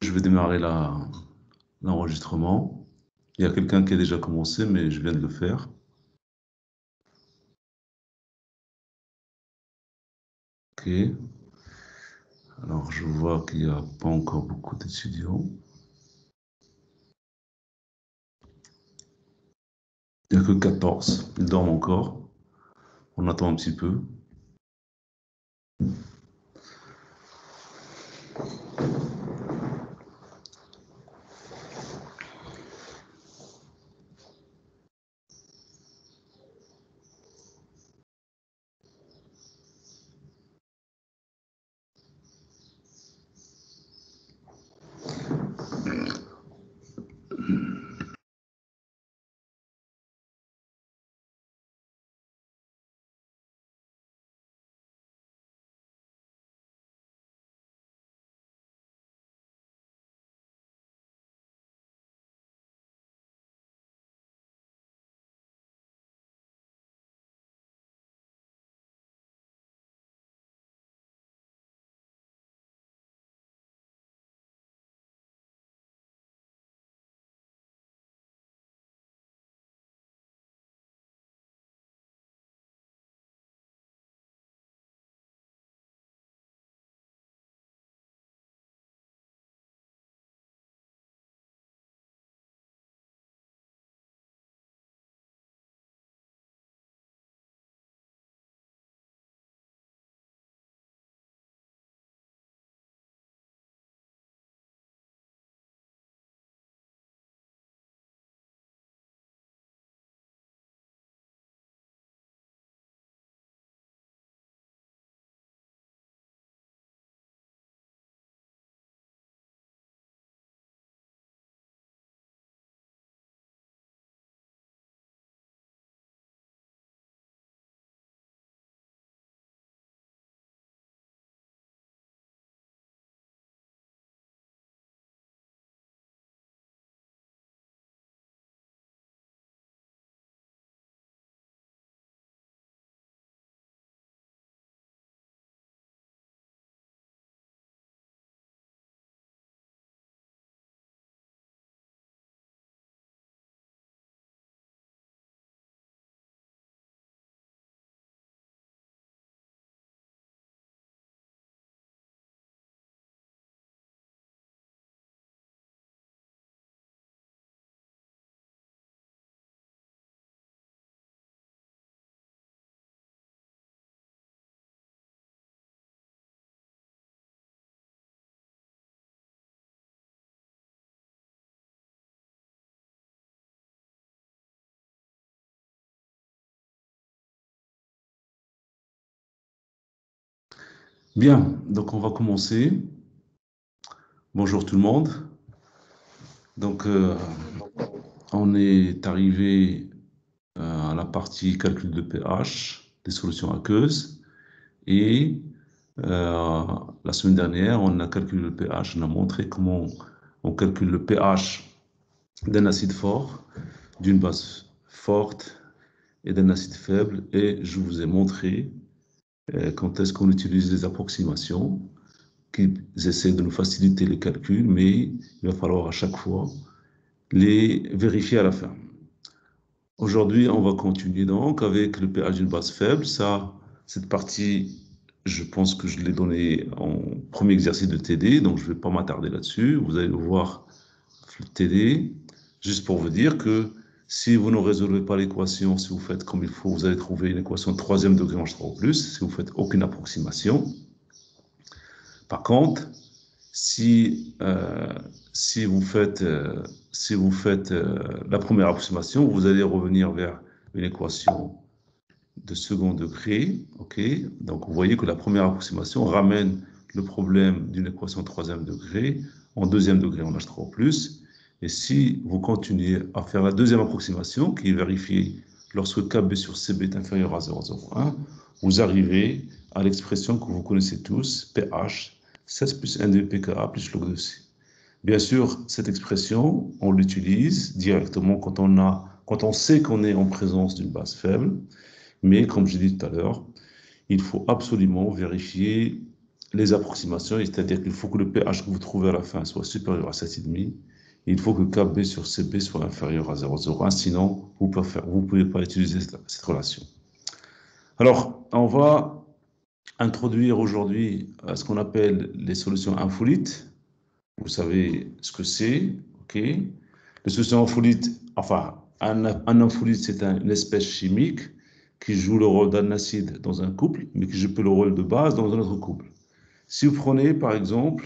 je vais démarrer l'enregistrement. Il y a quelqu'un qui a déjà commencé, mais je viens de le faire. Ok. Alors, je vois qu'il n'y a pas encore beaucoup d'étudiants. Il n'y a que 14. Ils dorment encore. On attend un petit peu. Bien, donc on va commencer. Bonjour tout le monde. Donc, on est arrivé à la partie calcul de pH des solutions aqueuses. Et la semaine dernière, on a calculé le pH. On a montré comment on calcule le pH d'un acide fort, d'une base forte et d'un acide faible. Et je vous ai montré quand est-ce qu'on utilise les approximations qui essaient de nous faciliter les calculs, mais il va falloir à chaque fois les vérifier à la fin. Aujourd'hui, on va continuer donc avec le pH d'une base faible. Ça, cette partie, je pense que je l'ai donnée en premier exercice de TD, donc je ne vais pas m'attarder là-dessus. Vous allez le voir le TD, juste pour vous dire que si vous ne résolvez pas l'équation, si vous faites comme il faut, vous allez trouver une équation de troisième degré en H3 O+, si vous faites aucune approximation. Par contre, si vous faites la première approximation, vous allez revenir vers une équation de second degré. Ok, donc vous voyez que la première approximation ramène le problème d'une équation de troisième degré en deuxième degré en H3+. Et si vous continuez à faire la deuxième approximation, qui est vérifiée lorsque KB sur CB est inférieur à 0,01, vous arrivez à l'expression que vous connaissez tous, pH 16 plus 1 pKa plus log de C. Bien sûr, cette expression, on l'utilise directement quand on sait qu'on est en présence d'une base faible, mais comme j'ai dit tout à l'heure, il faut absolument vérifier les approximations, c'est-à-dire qu'il faut que le pH que vous trouvez à la fin soit supérieur à 7,5. Il faut que KB sur CB soit inférieur à 0,01, sinon vous ne pouvez pas utiliser cette relation. Alors, on va introduire aujourd'hui ce qu'on appelle les solutions infolites. Vous savez ce que c'est, ok? Les solutions infolites, enfin, un infolite, c'est une espèce chimique qui joue le rôle d'un acide dans un couple, mais qui joue le rôle de base dans un autre couple. Si vous prenez, par exemple,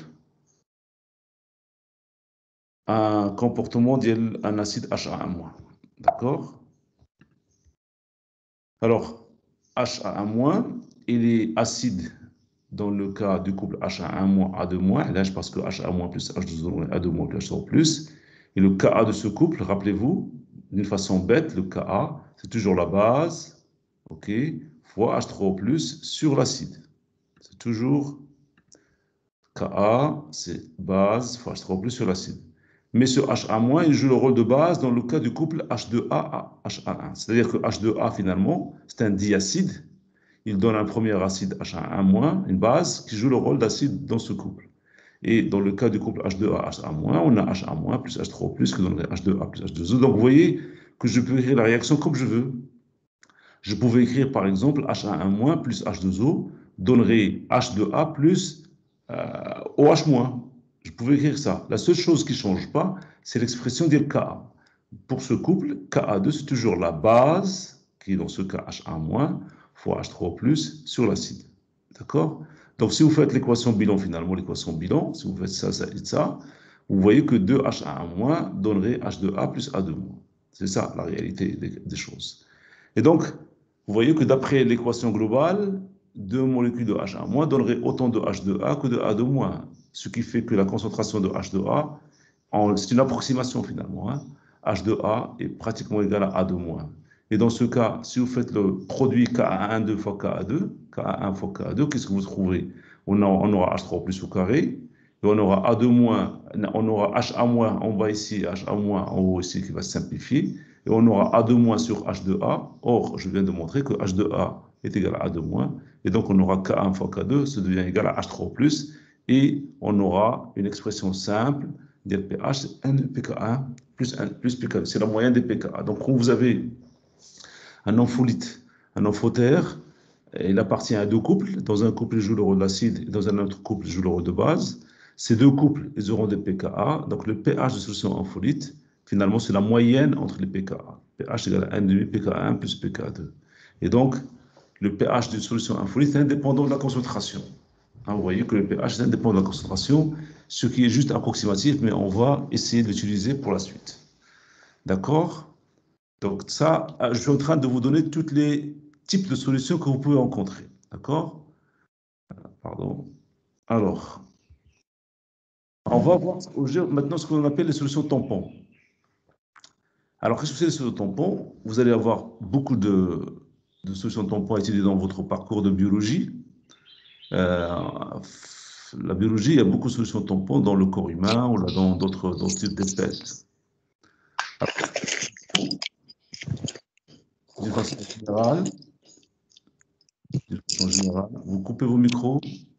un comportement d'un acide HA1-, d'accord? Alors, HA1-, il est acide dans le cas du couple HA1- A2-, là, parce que HA- plus H2O A2- plus H2O+. Et le Ka de ce couple, rappelez-vous, d'une façon bête, le Ka, c'est toujours la base, ok, fois H3O+, sur l'acide. C'est toujours Ka, c'est base fois H3O+ sur l'acide. Mais ce HA-, il joue le rôle de base dans le cas du couple H2A à HA1. C'est-à-dire que H2A, finalement, c'est un diacide. Il donne un premier acide HA1-, une base, qui joue le rôle d'acide dans ce couple. Et dans le cas du couple H2A, HA-, on a HA- plus H3O+, qui donnerait H2A plus H2O. Donc, vous voyez que je peux écrire la réaction comme je veux. Je pouvais écrire, par exemple, HA1- plus H2O donnerait H2A plus OH-. Je pouvais écrire ça. La seule chose qui ne change pas, c'est l'expression du Ka. Pour ce couple, Ka2, c'est toujours la base, qui est dans ce cas HA- fois H3O+, sur l'acide. D'accord? Donc, si vous faites l'équation bilan, finalement, l'équation bilan, si vous faites ça, ça et ça, vous voyez que 2HA1- donnerait H2A plus A2-. C'est ça, la réalité des choses. Et donc, vous voyez que d'après l'équation globale, deux molécules de H1- donneraient autant de H2A que de A2-. Ce qui fait que la concentration de H2A, c'est une approximation finalement, hein, H2A est pratiquement égal à A2-. Et dans ce cas, si vous faites le produit Ka1 fois Ka2, Ka1 fois Ka2, qu'est-ce que vous trouverez? On aura H3 plus au carré, et on aura A2-, on aura HA-, en bas ici, HA-, en haut ici, qui va se simplifier, et on aura A2- sur H2A. Or, je viens de montrer que H2A est égal à A2-, et donc on aura K1 fois K2, ça devient égal à H3+, et on aura une expression simple, dire pH, c'est 1 pK1 plus 1 plus pK2. C'est la moyenne des pKa. Donc, quand vous avez un ampholyte, un amphotère, il appartient à deux couples. Dans un couple, il joue le rôle d'acide, et dans un autre couple, il joue le rôle de base. Ces deux couples, ils auront des pKa. Donc, le pH de solution ampholyte, finalement, c'est la moyenne entre les pKa. pH égale à 1,5 pK1 plus pK2. Et donc, le pH d'une solution ampholyte est indépendant de la concentration. Hein, vous voyez que le pH est indépendant de la concentration, ce qui est juste approximatif, mais on va essayer de l'utiliser pour la suite. D'accord? Donc ça, je suis en train de vous donner tous les types de solutions que vous pouvez rencontrer. D'accord? Pardon. Alors, on va voir maintenant ce qu'on appelle les solutions tampons. Alors, qu'est-ce que c'est les solutions tampons? Vous allez avoir beaucoup de solutions tampons à étudier dans votre parcours de biologie. La biologie, il y a beaucoup de solutions tampons dans le corps humain ou dans d'autres types d'espèces. D'une façon générale, vous coupez vos micros,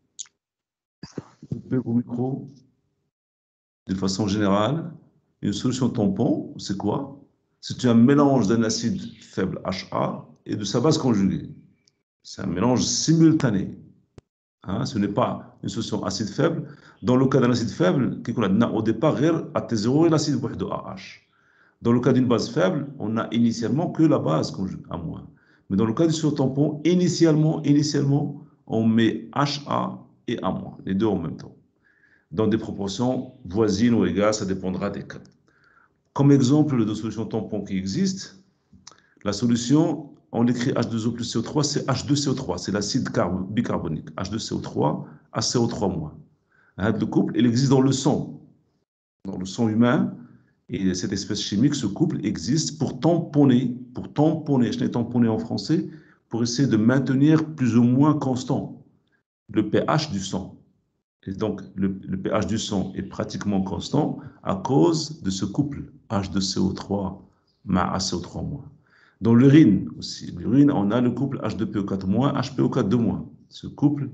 d'une façon générale. Une solution tampon, c'est quoi? C'est un mélange d'un acide faible HA et de sa base conjuguée. C'est un mélange simultané. Hein, ce n'est pas une solution acide faible. Dans le cas d'un acide faible, au départ, AT0 et l'acide de AH. Dans le cas d'une base faible, on n'a initialement que la base conjuguée à moins. Mais dans le cas du tampon, initialement, on met HA et A-, les deux en même temps, dans des proportions voisines ou égales, ça dépendra des cas. Comme exemple de solution tampon qui existe, la solution, on écrit H2O plus CO3, c'est H2CO3, c'est l'acide bicarbonique. H2CO3, HCO3-. Le couple, il existe dans le sang humain, et cette espèce chimique, ce couple existe pour tamponner, je l'ai tamponné en français, pour essayer de maintenir plus ou moins constant le pH du sang. Et donc, le pH du sang est pratiquement constant à cause de ce couple H2CO3 ma HCO3-. Dans l'urine aussi, on a le couple H2PO4-, HPO4-2-. Ce couple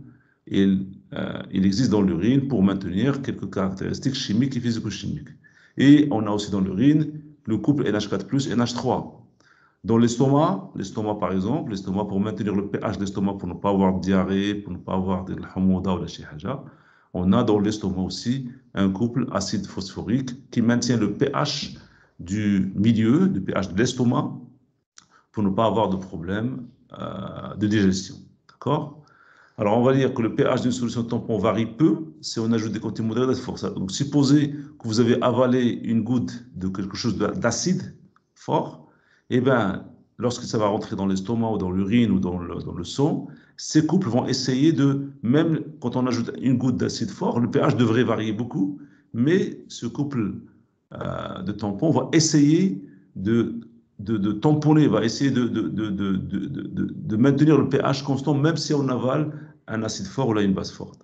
il existe dans l'urine pour maintenir quelques caractéristiques chimiques et physico-chimiques. Et on a aussi dans l'urine le couple NH4+, NH3. Dans l'estomac par exemple, l'estomac pour maintenir le pH de l'estomac, pour ne pas avoir de diarrhée, pour ne pas avoir de l'hamouda ou la chihaja, on a dans l'estomac aussi un couple acide phosphorique qui maintient le pH du milieu, le pH de l'estomac, pour ne pas avoir de problème de digestion. D'accord? Alors, on va dire que le pH d'une solution tampon varie peu si on ajoute des quantités modérées d'acide fort. Donc, supposez que vous avez avalé une goutte de quelque chose d'acide fort, et bien, lorsque ça va rentrer dans l'estomac ou dans l'urine ou dans le sang, ces couples vont essayer de, même quand on ajoute une goutte d'acide fort, le pH devrait varier beaucoup, mais ce couple de tampons va essayer de tamponner, va essayer de maintenir le pH constant, même si on avale un acide fort ou là une base forte.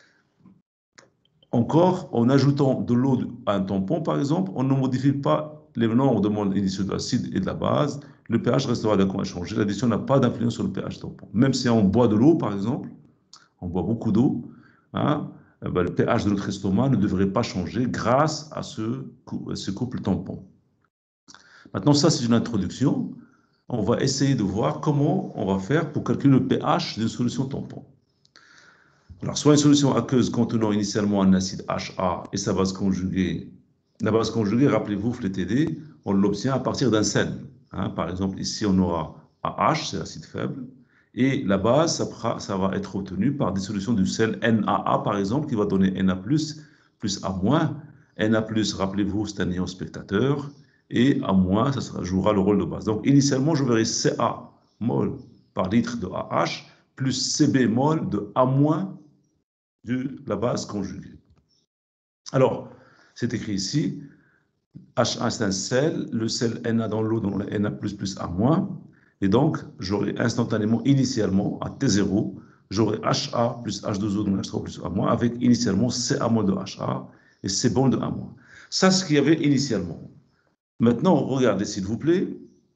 Encore, en ajoutant de l'eau à un tampon, par exemple, on ne modifie pas les nombres de moles initiaux de l'acide et de la base. Le pH restera d'accord inchangé. L'addition n'a pas d'influence sur le pH tampon. Même si on boit de l'eau, par exemple, on boit beaucoup d'eau, hein, ben le pH de notre estomac ne devrait pas changer grâce à ce couple tampon. Maintenant, ça, c'est une introduction. On va essayer de voir comment on va faire pour calculer le pH d'une solution tampon. Alors, soit une solution aqueuse contenant initialement un acide HA et sa base conjuguée. La base conjuguée, rappelez-vous, FLTD, on l'obtient à partir d'un sel. Hein, par exemple, ici, on aura AH, c'est l'acide faible, et la base, ça va être obtenu par dissolution du sel NaA, par exemple, qui va donner Na+, plus A-. Na+, rappelez-vous, c'est un ion spectateur, et A-, ça jouera le rôle de base. Donc, initialement, je verrai Ca mol par litre de AH, plus Cb mol de A- de la base conjuguée. Alors, c'est écrit ici, H1 c'est un sel, le sel Na dans l'eau, donc Na+, plus A-. Et donc, j'aurai instantanément, initialement, à T0, j'aurai HA plus H2O, donc H3 plus A-, avec initialement Ca mol de HA et C bon de A-. Ça, c'est ce qu'il y avait initialement. Maintenant, regardez, s'il vous plaît,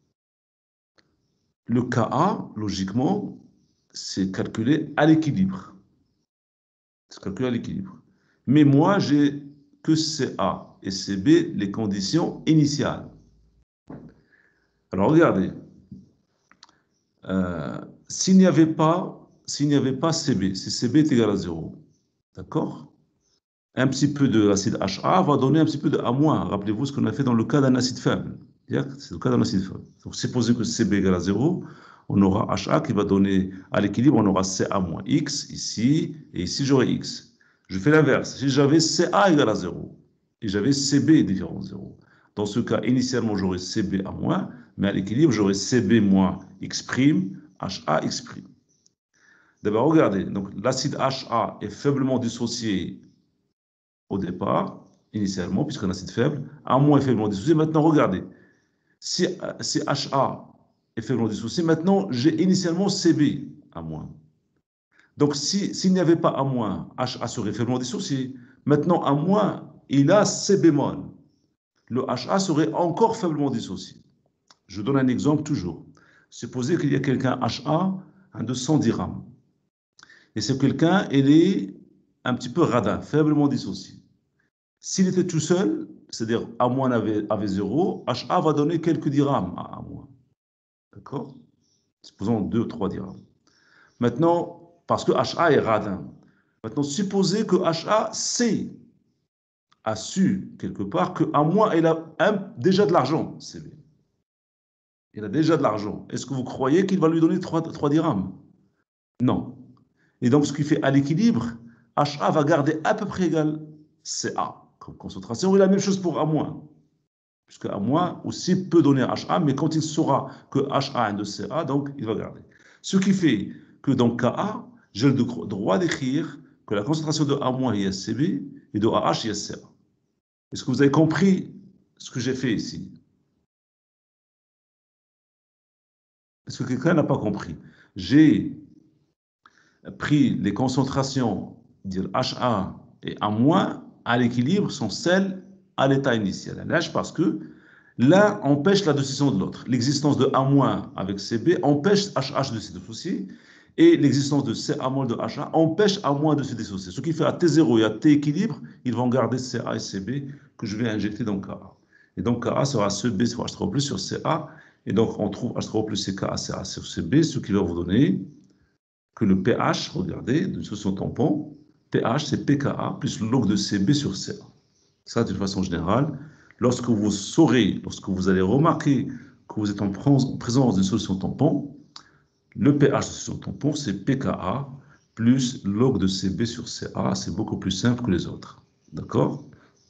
le Ka, logiquement, c'est calculé à l'équilibre. C'est calculé à l'équilibre. Mais moi, j'ai que CA et CB, les conditions initiales. Alors, regardez. S'il n'y avait pas CB, si CB est égal à 0, d'accord? Un petit peu de l'acide HA va donner un petit peu de A-. Rappelez-vous ce qu'on a fait dans le cas d'un acide faible. C'est le cas d'un acide faible. Donc, supposons que CB égale à 0, on aura HA qui va donner à l'équilibre, on aura Ca-X ici, et ici j'aurai X. Je fais l'inverse. Si j'avais Ca égale à 0, et j'avais CB différent de 0, dans ce cas, initialement, j'aurais CB A-, mais à l'équilibre, j'aurais CB moins X', HA X'. D'abord, regardez, donc l'acide HA est faiblement dissocié au départ, initialement, puisqu'un acide faible, A- est faiblement dissocié. Maintenant, regardez, si HA est faiblement dissocié, maintenant, j'ai initialement CB A-. Donc, s'il n'y avait pas A-, HA serait faiblement dissocié. Maintenant, A-, il a CB mol. Le HA serait encore faiblement dissocié. Je donne un exemple toujours. Supposez qu'il y a quelqu'un HA de 110 grammes. Et ce quelqu'un, il est un petit peu radin, faiblement dissocié. S'il était tout seul, c'est-à-dire A- avait 0, HA va donner quelques dirhams à A-. D'accord? Supposons 2 ou 3 dirhams. Maintenant, parce que HA est radin. Maintenant, supposez que HA a su quelque part que A- il a déjà de l'argent, CB. Il a déjà de l'argent. Est-ce que vous croyez qu'il va lui donner 3 dirhams? Non. Et donc, ce qui fait à l'équilibre, HA va garder à peu près égal CA comme concentration. Et la même chose pour A-, puisque A- aussi peut donner HA, mais quand il saura que HA est de CA, donc il va garder. Ce qui fait que dans KA, j'ai le droit d'écrire que la concentration de A- est CB et de AH est CA. Est-ce que vous avez compris ce que j'ai fait ici? Est-ce que quelqu'un n'a pas compris? J'ai pris les concentrations dire HA et A- à l'équilibre sont celles à l'état initial. Parce que l'un empêche la dissociation de l'autre. L'existence de A- avec CB empêche HH de se dissocier Et l'existence de CA moins de HA empêche A- de se dissocier. Ce qui fait à T0 et à T équilibre, ils vont garder CA et CB que je vais injecter dans KA. Et donc KA sera CB sur H3 plus sur CA. Et donc on trouve H3 plus CKA CA sur CB, ce qui va vous donner que le pH, regardez, de solution tampon, pH c'est pKa plus log de CB sur CA. Ça, de façon générale, lorsque vous saurez, lorsque vous allez remarquer que vous êtes en présence d'une solution tampon, le pH de solution tampon, c'est pKa plus log de CB sur CA. C'est beaucoup plus simple que les autres. D'accord?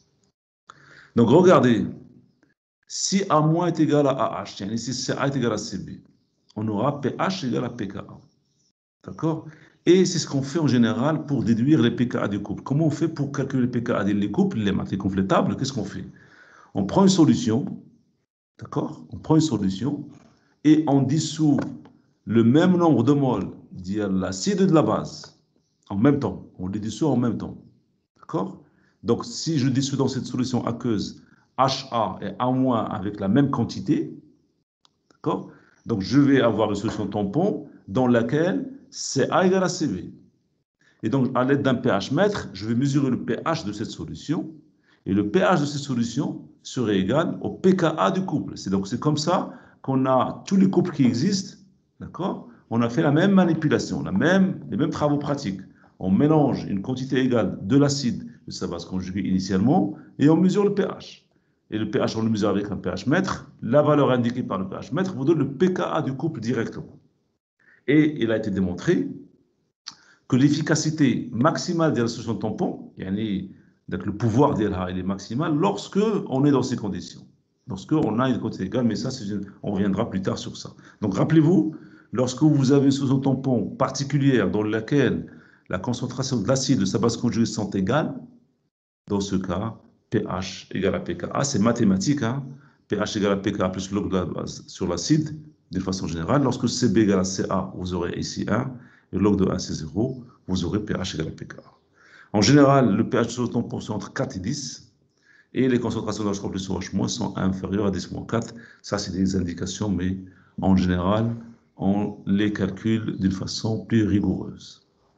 Donc, regardez, si A- est égal à AH, si CA est égal à CB, on aura pH égal à pKa. D'accord? Et c'est ce qu'on fait en général pour déduire les pKa du couple. Comment on fait pour calculer les pKa des couples, les matrices complétables? Qu'est-ce qu'on fait? On prend une solution, d'accord? On prend une solution et on dissout le même nombre de moles de l'acide et de la base en même temps. On les dissout en même temps, d'accord? Donc, si je dissous dans cette solution aqueuse HA et A- avec la même quantité, d'accord? Donc, je vais avoir une solution tampon dans laquelle CA égale à CB. Et donc, à l'aide d'un pH mètre, je vais mesurer le pH de cette solution. Et le pH de cette solution serait égal au pKa du couple. Donc, c'est comme ça qu'on a tous les couples qui existent, d'accord? On a fait la même manipulation, les mêmes travaux pratiques. On mélange une quantité égale de l'acide de sa base conjuguée initialement et on mesure le pH. Et le pH, on le mesure avec un pH mètre. La valeur indiquée par le pH mètre vous donne le pKa du couple directement. Et il a été démontré que l'efficacité maximale de la solution tampon, donc le pouvoir d'elle est maximal lorsque on est dans ces conditions. Lorsque on a une quantité égale, mais ça, on reviendra plus tard sur ça. Donc rappelez-vous, lorsque vous avez une solution tampon particulière dans laquelle la concentration de l'acide de sa base conjuguée sont égales, dans ce cas, pH égale à pKa, c'est mathématique, hein? pH égale à pKa plus log de la base sur l'acide, d'une façon générale. Lorsque CB égale à CA, vous aurez ici 1, et log de 1, c'est 0, vous aurez pH égale à pKa. En général, le pH de tampon est entre 4 et 10, et les concentrations d'H3 plus OH- sont inférieures à 10-4. Ça, c'est des indications, mais en général, on les calcule d'une façon plus rigoureuse.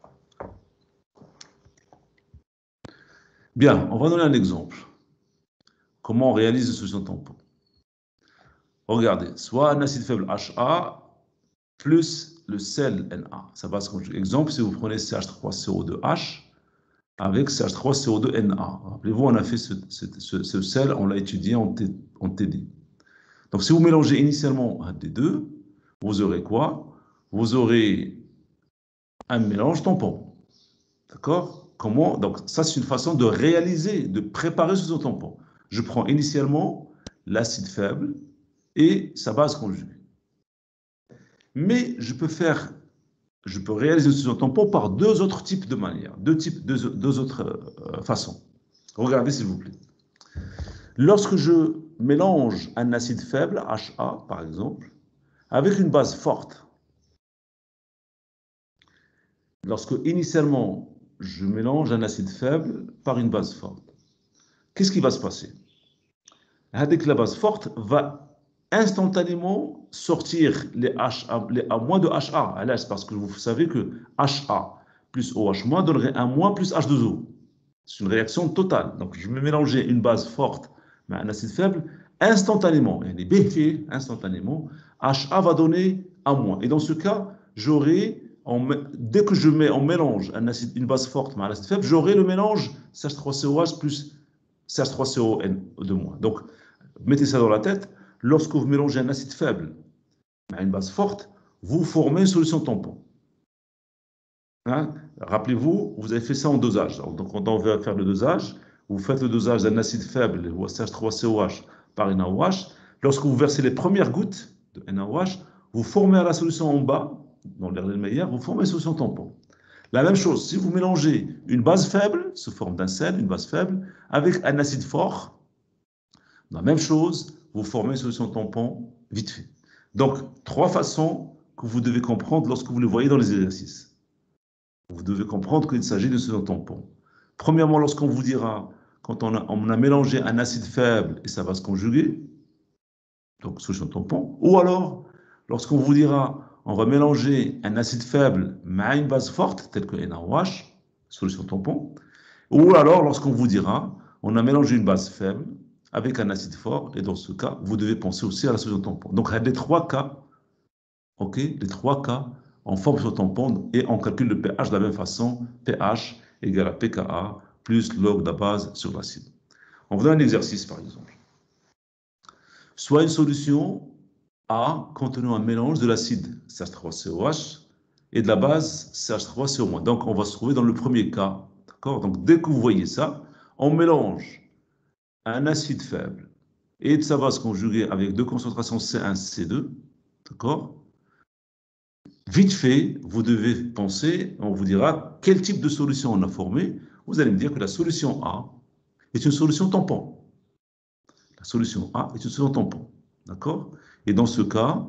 Bien, on va donner un exemple. Comment on réalise une solution tampon? Regardez, soit un acide faible HA plus le sel Na. Ça va se conjuguer. Exemple, si vous prenez CH3CO2H avec CH3CO2Na. Rappelez-vous, on a fait ce sel, on l'a étudié en TD. Donc, si vous mélangez initialement un des deux, vous aurez quoi? Vous aurez un mélange tampon. D'accord? Comment? Donc, ça, c'est une façon de réaliser, de préparer ce tampon. Je prends initialement l'acide faible et sa base conjuguée. Mais je peux réaliser ce tampon par deux autres types de manières, deux autres façons. Regardez s'il vous plaît. Lorsque je mélange un acide faible, HA par exemple, avec une base forte, lorsque initialement je mélange un acide faible par une base forte, qu'est-ce qui va se passer? Avec la base forte va instantanément sortir les A- de HA à l'aise, parce que vous savez que HA plus OH- donnerait un moins plus H2O. C'est une réaction totale. Donc, je vais mélanger une base forte mais un acide faible instantanément. Il y a des bienfaits instantanément. HA va donner un moins. Et dans ce cas, dès que on mélange une base forte mais un acide faible, j'aurai le mélange CH3COH plus CH3CO2 moins. Donc, mettez ça dans la tête. Lorsque vous mélangez un acide faible à une base forte, vous formez une solution tampon. Hein? Rappelez-vous, vous avez fait ça en dosage. Donc, quand on va faire le dosage, vous faites le dosage d'un acide faible, ou CH3COH par NaOH. Lorsque vous versez les premières gouttes de NaOH, vous formez à la solution en bas, dans l'air de meilleur, vous formez une solution tampon. La même chose, si vous mélangez une base faible, sous forme d'un sel, une base faible, avec un acide fort, la même chose, vous formez une solution tampon vite fait. Donc, trois façons que vous devez comprendre lorsque vous les voyez dans les exercices. Vous devez comprendre qu'il s'agit de solution tampon. Premièrement, lorsqu'on vous dira, quand on a mélangé un acide faible et ça va se conjuguer, donc solution tampon, ou alors, lorsqu'on vous dira, on va mélanger un acide faible à une base forte, telle que NaOH, solution tampon, ou alors lorsqu'on vous dira, on a mélangé une base faible avec un acide fort, et dans ce cas, vous devez penser aussi à la solution tampon. Donc, les trois cas, ok, les trois cas, on forme sur tampon et on calcule le pH de la même façon, pH égale à pKa plus log de la base sur l'acide. On vous donne un exercice, par exemple. Soit une solution A contenant un mélange de l'acide CH3COH et de la base CH3CO-. Donc, on va se trouver dans le premier cas. D'accord? Donc, dès que vous voyez ça, on mélange un acide faible et de sa base conjuguée avec deux concentrations C1, C2. D'accord? Vite fait, vous devez penser, on vous dira quel type de solution on a formé. Vous allez me dire que la solution A est une solution tampon. La solution A est une solution tampon. D'accord? Et dans ce cas,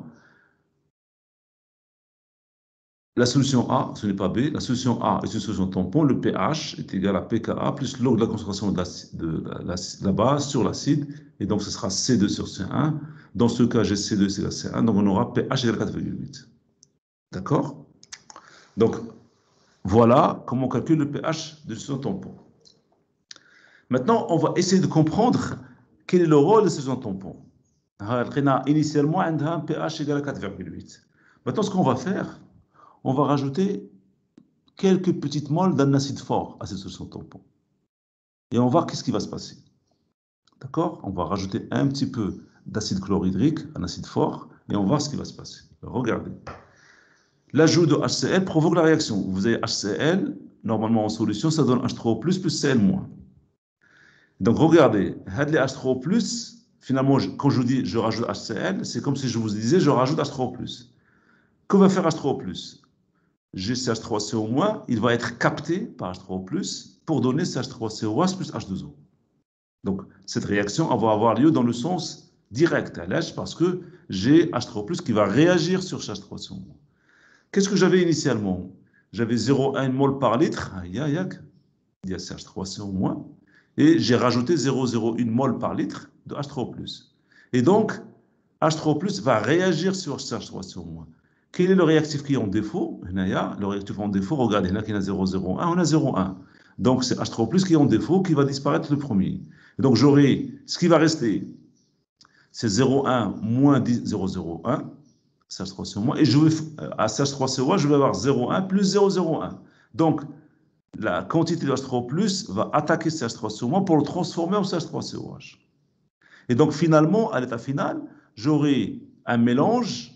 la solution A, ce n'est pas B, la solution A est une solution tampon, le pH est égal à pKa plus log de la concentration de la base sur l'acide, et donc ce sera C2 sur C1. Dans ce cas, j'ai C2 c'est la C1, donc on aura pH égale 4,8. D'accord? Donc, voilà comment on calcule le pH de solution tampon. Maintenant, on va essayer de comprendre quel est le rôle de ces solution tampon. Initialement, on a un pH égal à 4,8. Maintenant, ce qu'on va faire, on va rajouter quelques petites moles d'un acide fort à cette solution tampon. Et on va voir qu'est-ce qui va se passer. D'accord? On va rajouter un petit peu d'acide chlorhydrique, un acide fort, et on va voir ce qui va se passer. Regardez. L'ajout de HCl provoque la réaction. Vous avez HCl, normalement en solution, ça donne H3O+, plus Cl-. Donc regardez, les H3O+, finalement, quand je vous dis je rajoute HCl, c'est comme si je vous disais je rajoute H3O+. Que va faire H3O+? GCH3CO-, il va être capté par H3O+, pour donner CH3COH plus H2O. Donc, cette réaction va avoir lieu dans le sens direct, parce que j'ai H3O+, qui va réagir sur CH3CO-. Qu'est-ce que j'avais initialement? J'avais 0,1 mol par litre, il y a CH3CO-, et j'ai rajouté 0,01 mol par litre de H3O+. Et donc, H3O+, va réagir sur CH3CO-. Quel est le réactif qui est en défaut? Le réactif en défaut, regardez, là, il y a 0,01, on a 0,1. Donc, c'est H3O+, qui est en défaut, qui va disparaître le premier. Et donc, j'aurai, ce qui va rester, c'est 0,1 moins 0,01, CH3CO-, et je vais, à CH3CO, je vais avoir 0,1 plus 0,01. Donc, la quantité de H3O+, va attaquer CH3CO- pour le transformer en CH3COH. Et donc, finalement, à l'état final, j'aurai un mélange,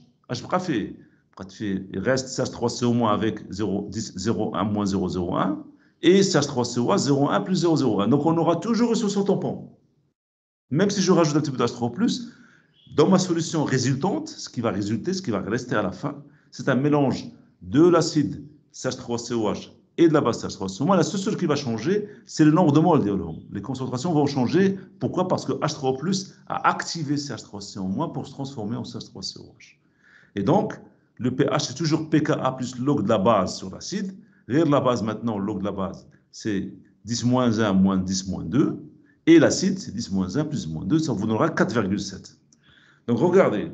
il reste CH3CO- avec 0,1 moins 0,01 et CH3COH 0,1 plus 0,01. Donc, on aura toujours une solution tampon. Même si je rajoute un petit peu d'H3O+, dans ma solution résultante, ce qui va résulter, ce qui va rester à la fin, c'est un mélange de l'acide CH3COH et de la base CH3CO-. La seule chose qui va changer, c'est le nombre de moles. Les concentrations vont changer. Pourquoi? Parce que H3O+ a activé CH3CO- pour se transformer en CH3COH. Et donc, le pH, c'est toujours pKa plus log de la base sur l'acide. Rire de la base maintenant, log de la base, c'est 10 moins 1 moins 10 moins 2. Et l'acide, c'est 10 moins 1 plus moins 2, ça vous donnera 4,7. Donc, regardez.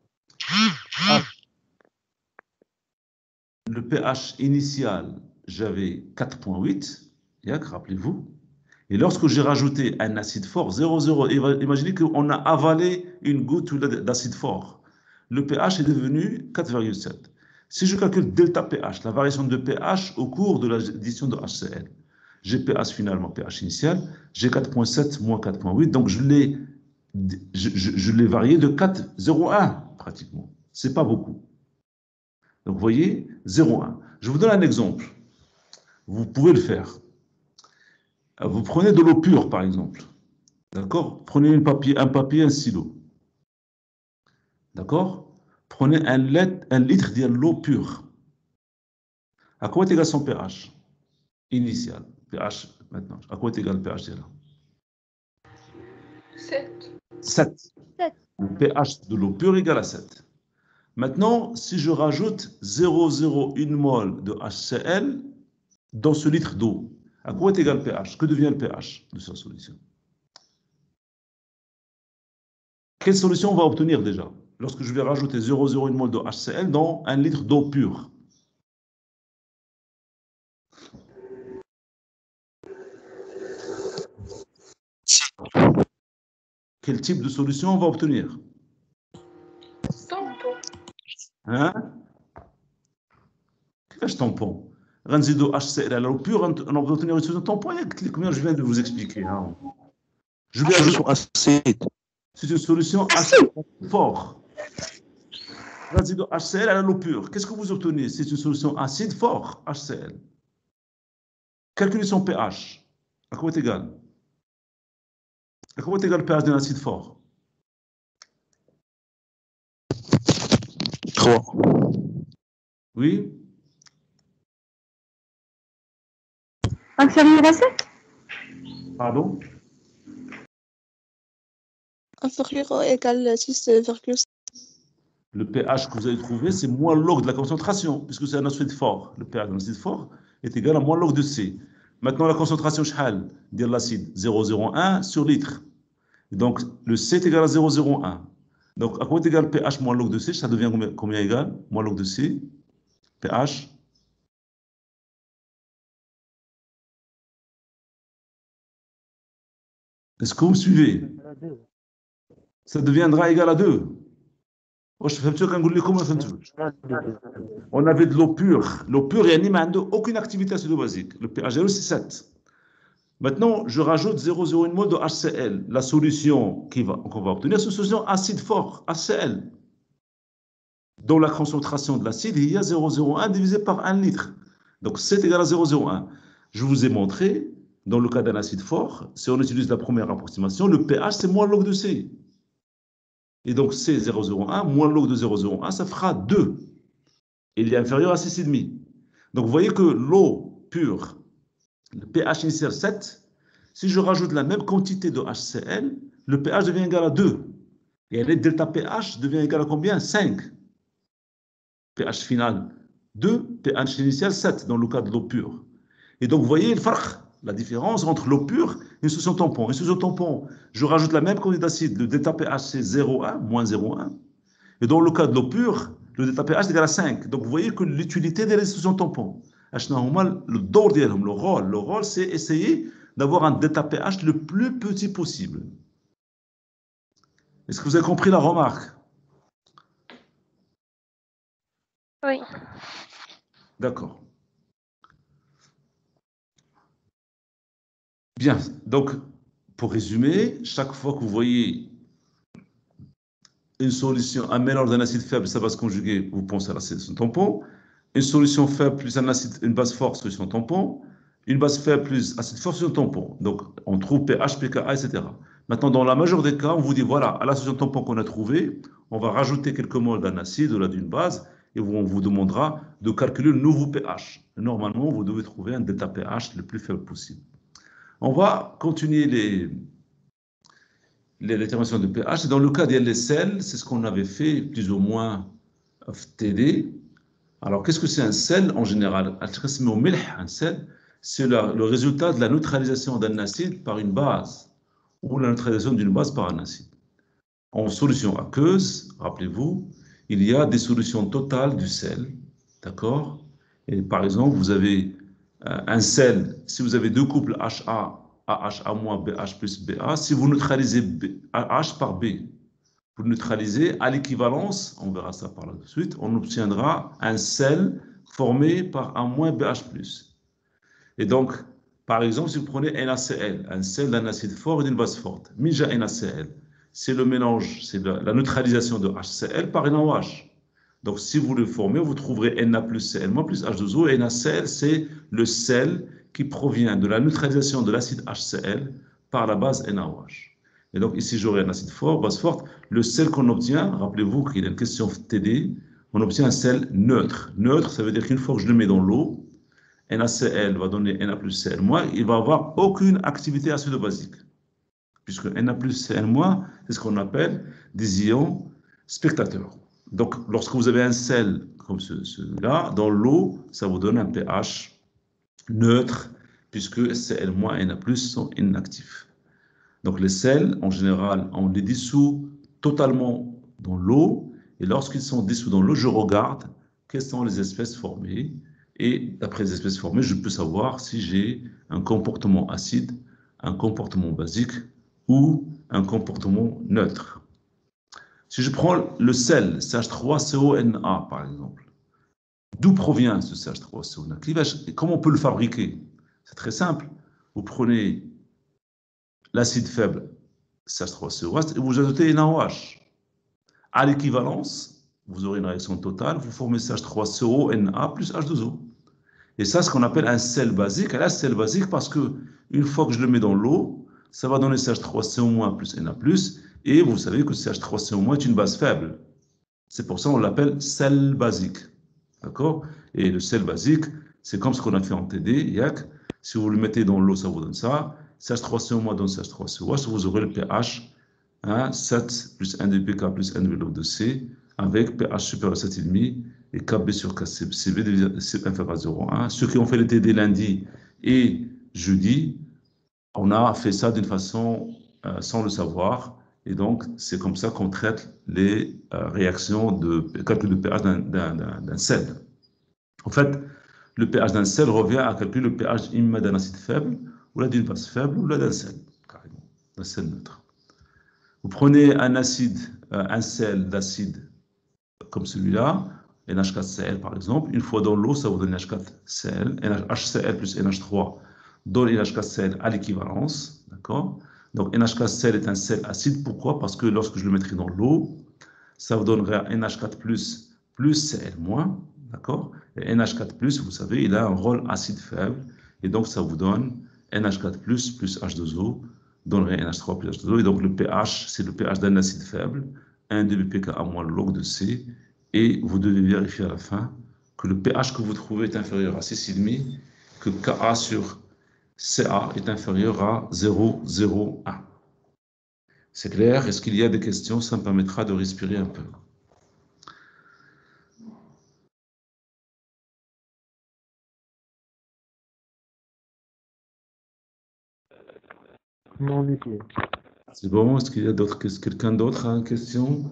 Le pH initial, j'avais 4,8, rappelez-vous. Et lorsque j'ai rajouté un acide fort, 0,0, imaginez qu'on a avalé une goutte d'acide fort. Le pH est devenu 4,7. Si je calcule delta pH, la variation de pH au cours de l'addition de HCl, j'ai pH finalement, pH initial, j'ai 4,7 moins 4,8, donc je l'ai varié de 4,01 pratiquement. C'est pas beaucoup. Donc, vous voyez, 0,1. Je vous donne un exemple. Vous pouvez le faire. Vous prenez de l'eau pure, par exemple. D'accord? Prenez un papier, un stylo. D'accord? Prenez un litre de l'eau pure. À quoi est égal son pH initial? pH maintenant. À quoi est égal le pH là? 7. 7. Le pH de l'eau pure égale à 7. Maintenant, si je rajoute 0,01 mol de HCl dans ce litre d'eau, à quoi est égal le pH? Que devient le pH de cette solution? Quelle solution on va obtenir déjà? lorsque je vais rajouter 0,01 mol de HCl dans 1 litre d'eau pure? Quel type de solution on va obtenir? Tampon. Hein? كيفاش tampon? غنزيدو HCl à l'eau pure, on va obtenir une solution tampon. Combien je viens de vous expliquer. Hein? Je vais ajouter acide. C'est une solution acide fort. غنزيدو HCl à l'eau pure. Qu'est-ce que vous obtenez? C'est une solution acide fort, HCl. Calculez son pH. À quoi est égal? À quoi est égal le pH d'un acide fort? 3. Oui? Inférieur à 7? Pardon? Inférieur ou égal à 6,5. Le pH que vous allez trouver, c'est moins log de la concentration, puisque c'est un acide fort. Le pH d'un acide fort est égal à moins log de C. Maintenant, la concentration de l'acide, 0,01 sur litre. Donc, le C est égal à 0,01. Donc, à quoi est égal le pH moins log de C? Ça devient combien égal? Moins log de C, pH. Est-ce que vous me suivez? Ça deviendra égal à 2. On avait de l'eau pure. L'eau pure, il n'y a aucune activité acido basique. Le pH 0, c'est 7. Maintenant, je rajoute 0,01 mol de HCl. La solution qu'on va obtenir, c'est une solution acide fort, HCl, dont la concentration de l'acide, il y a 0,01 divisé par 1 litre. Donc, c'est égal à 0,01. Je vous ai montré, dans le cas d'un acide fort, si on utilise la première approximation, le pH, c'est moins log de C. Et donc, C 0,01 moins log de 0,01, ça fera 2. Il est inférieur à 6,5. Donc, vous voyez que l'eau pure, le pH initial 7, si je rajoute la même quantité de HCl, le pH devient égal à 2. Et le delta pH devient égal à combien? 5. pH final 2, pH initial 7 dans le cas de l'eau pure. Et donc, vous voyez la différence entre l'eau pure et une solution tampon. Une solution tampon, je rajoute la même quantité d'acide, le delta pH c'est 0,1, moins 0,1. Et dans le cas de l'eau pure, le delta pH est égal à 5. Donc, vous voyez que l'utilité des solutions tampons, le rôle, c'est essayer d'avoir un delta pH le plus petit possible. Est-ce que vous avez compris la remarque? Oui. D'accord. Bien. Donc, pour résumer, chaque fois que vous voyez une solution, un mélange d'un acide faible, sa base conjuguée, vous pensez à la solution tampon. Une solution faible plus un acide, une base forte, solution tampon. Une base faible plus acide fort, solution tampon. Donc, on trouve pH, pKa, etc. Maintenant, dans la majorité des cas, on vous dit, voilà, à la solution tampon qu'on a trouvée, on va rajouter quelques moles d'un acide ou d'une base, et on vous demandera de calculer le nouveau pH. Normalement, vous devez trouver un delta pH le plus faible possible. On va continuer les déterminations de pH. Dans le cas des sels, c'est ce qu'on avait fait plus ou moins TD. Alors, qu'est-ce que c'est un sel en général? Un sel, c'est le résultat de la neutralisation d'un acide par une base ou la neutralisation d'une base par un acide. En solution aqueuse, rappelez-vous, il y a des solutions totales du sel, d'accord? Et par exemple, vous avez un sel, si vous avez deux couples HA, AHA- BH plus BA, si vous neutralisez H par B, vous neutralisez à l'équivalence, on verra ça par la suite, on obtiendra un sel formé par A- BH+. Et donc, par exemple, si vous prenez NaCl, un sel d'un acide fort et d'une base forte, Mija NaCl, c'est le mélange, c'est la neutralisation de HCl par NaOH. Donc, si vous le formez, vous trouverez Na plus Cl moins plus H2O. Et NaCl, c'est le sel qui provient de la neutralisation de l'acide HCl par la base NaOH. Et donc, ici, j'aurai un acide fort, base forte. Le sel qu'on obtient, rappelez-vous qu'il y a une question TD, on obtient un sel neutre. Neutre, ça veut dire qu'une fois que je le mets dans l'eau, NaCl va donner Na plus Cl moins, il va avoir aucune activité acido-basique. Puisque Na plus Cl moins, c'est ce qu'on appelle des ions spectateurs. Donc, lorsque vous avez un sel comme celui-là, dans l'eau, ça vous donne un pH neutre, puisque Cl- et Na+, sont inactifs. Donc, les sels, en général, on les dissout totalement dans l'eau, et lorsqu'ils sont dissous dans l'eau, je regarde quelles sont les espèces formées, et d'après les espèces formées, je peux savoir si j'ai un comportement acide, un comportement basique ou un comportement neutre. Si je prends le sel, CH3CONA par exemple, d'où provient ce CH3CONA? Comment on peut le fabriquer? C'est très simple. Vous prenez l'acide faible CH3COH et vous ajoutez NaOH. À l'équivalence, vous aurez une réaction totale, vous formez CH3CONA plus H2O. Et ça, c'est ce qu'on appelle un sel basique. Et là, sel basique parce que une fois que je le mets dans l'eau, ça va donner CH3CO- plus Na+, et vous savez que CH3CO- est une base faible. C'est pour ça qu'on l'appelle sel basique. D'accord? Et le sel basique, c'est comme ce qu'on a fait en TD, YAC. Si vous le mettez dans l'eau, ça vous donne ça. CH3CO- donne CH3COH, vous aurez le pH 7 plus 1 dpK plus 1 de de C, avec pH supérieur à 7,5 et Kb sur Kcb inférieur à 0,1. Ceux qui ont fait le TD lundi et jeudi, on a fait ça d'une façon sans le savoir. Et donc, c'est comme ça qu'on traite les réactions de calcul de pH d'un sel. En fait, le pH d'un sel revient à calculer le pH immédiat d'un acide faible, ou là d'une base faible, ou là d'un sel, carrément, d'un sel neutre. Vous prenez un acide, un sel d'acide comme celui-là, NH4Cl par exemple, une fois dans l'eau, ça vous donne NH4Cl, HCl plus NH3 donne NH4Cl à l'équivalence, d'accord? Donc NH4Cl est un sel acide, pourquoi? Parce que lorsque je le mettrai dans l'eau, ça vous donnerait NH4 plus Cl moins, d'accord? Et NH4 vous savez, il a un rôle acide faible, et donc ça vous donne NH4 plus H2O, donnerait NH3 plus H2O, et donc le pH, c'est le pH d'un acide faible, 1 dBpK moins le log de C, et vous devez vérifier à la fin que le pH que vous trouvez est inférieur à 6,5, que Ka sur Ca est inférieur à 0,01. C'est clair? Est-ce qu'il y a des questions? Ça me permettra de respirer un peu. Non, du tout. C'est bon? Est-ce qu'il y a d'autres, quelqu'un d'autre a une question?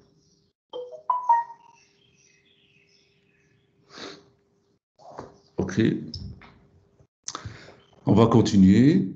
Ok. On va continuer.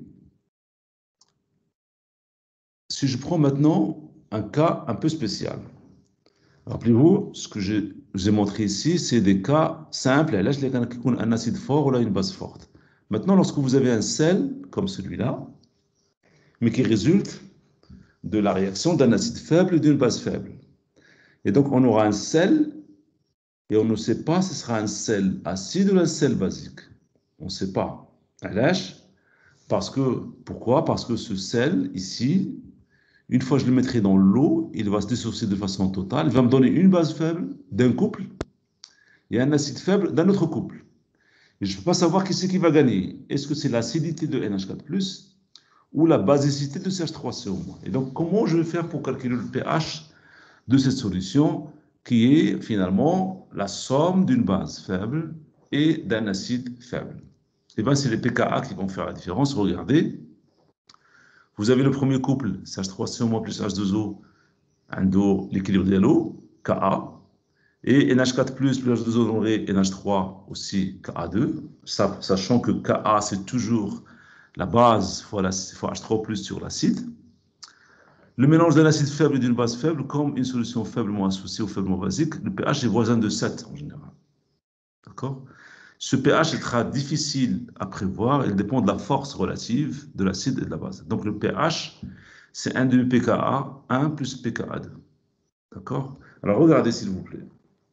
Si je prends maintenant un cas un peu spécial. Rappelez-vous, ce que je vous ai montré ici, c'est des cas simples. Là, je l'ai un acide fort ou là une base forte. Maintenant, lorsque vous avez un sel comme celui-là, mais qui résulte de la réaction d'un acide faible et d'une base faible. Et donc, on aura un sel et on ne sait pas si ce sera un sel acide ou un sel basique. On ne sait pas. Parce que, pourquoi? Parce que ce sel, ici, une fois que je le mettrai dans l'eau, il va se dissocier de façon totale. Il va me donner une base faible d'un couple et un acide faible d'un autre couple. Et je ne peux pas savoir qui c'est qui va gagner. Est-ce que c'est l'acidité de NH4+, ou la basicité de CH3CO-? Et donc, comment je vais faire pour calculer le pH de cette solution qui est finalement la somme d'une base faible et d'un acide faible? Et bien, c'est les pKa qui vont faire la différence. Regardez, vous avez le premier couple, CH3CO- plus H2O, l'équilibre de l'eau, Ka, et NH4+, plus H2O donnerait NH3 aussi Ka2, sachant que Ka, c'est toujours la base fois H3+, sur l'acide. Le mélange d'un acide faible et d'une base faible, comme une solution faiblement associée ou faiblement basique, le pH est voisin de 7 en général. D'accord? Ce pH sera difficile à prévoir, il dépend de la force relative de l'acide et de la base. Donc le pH, c'est 1 demi pKa, 1 plus pKa2. D'accord? Alors regardez s'il vous plaît.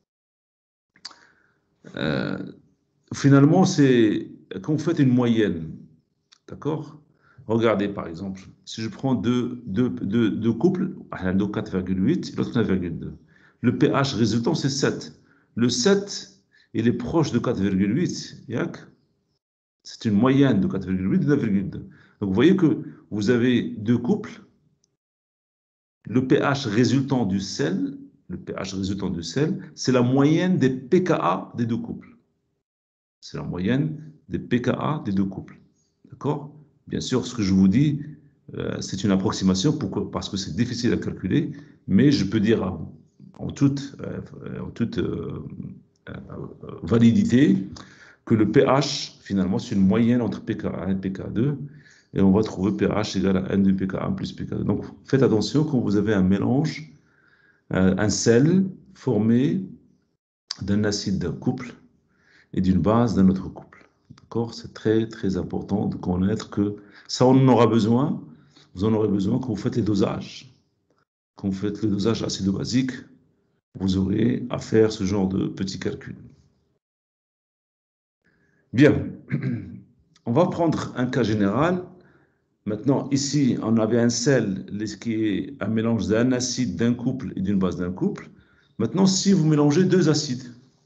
Finalement, c'est quand vous faites une moyenne, d'accord? Regardez par exemple, si je prends deux couples, l'un de 4,8 et l'autre 9,2. Le pH résultant, c'est 7. Le 7, il est proche de 4,8. C'est une moyenne de 4,8 et 9,2. Donc vous voyez que vous avez deux couples. Le pH résultant du sel, c'est la moyenne des pKa des deux couples. C'est la moyenne des pKa des deux couples. D'accord? Bien sûr, ce que je vous dis, c'est une approximation. Pourquoi? Parce que c'est difficile à calculer. Mais je peux dire en toute validité que le pH, finalement, c'est une moyenne entre pK1 et pK2, et on va trouver pH égal à N de pK1 plus pK2. Donc, faites attention quand vous avez un mélange, un sel formé d'un acide d'un couple et d'une base d'un autre couple. D'accord? C'est très, très important de connaître que ça, on en aura besoin. Vous en aurez besoin quand vous faites les dosages. Quand vous faites le dosage acido-basique, vous aurez à faire ce genre de petits calculs. Bien, on va prendre un cas général. Maintenant, ici, on avait un sel qui est un mélange d'un acide d'un couple et d'une base d'un couple. Maintenant, si vous mélangez deux acides,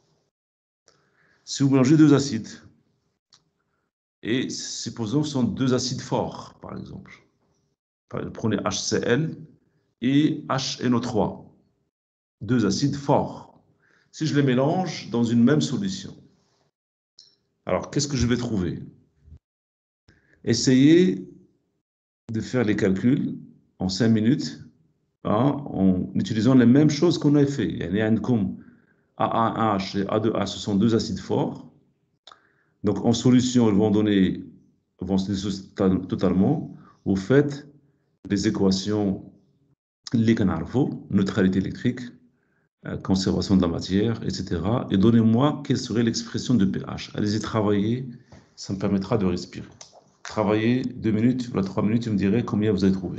et supposons que ce sont deux acides forts, par exemple. Prenez HCl et HNO3, deux acides forts. Si je les mélange dans une même solution, alors qu'est-ce que je vais trouver? Essayez de faire les calculs en 5 minutes en utilisant les mêmes choses qu'on a fait. Il y a un comme A1H et A2H, ce sont deux acides forts. Donc en solution, vont se dissoudre totalement. Vous faites les équations Likanarfo, neutralité électrique, conservation de la matière, etc. Et donnez-moi quelle serait l'expression de pH. Allez-y travailler, ça me permettra de respirer. Travaillez 2 minutes, voilà 3 minutes, vous me direz combien vous avez trouvé.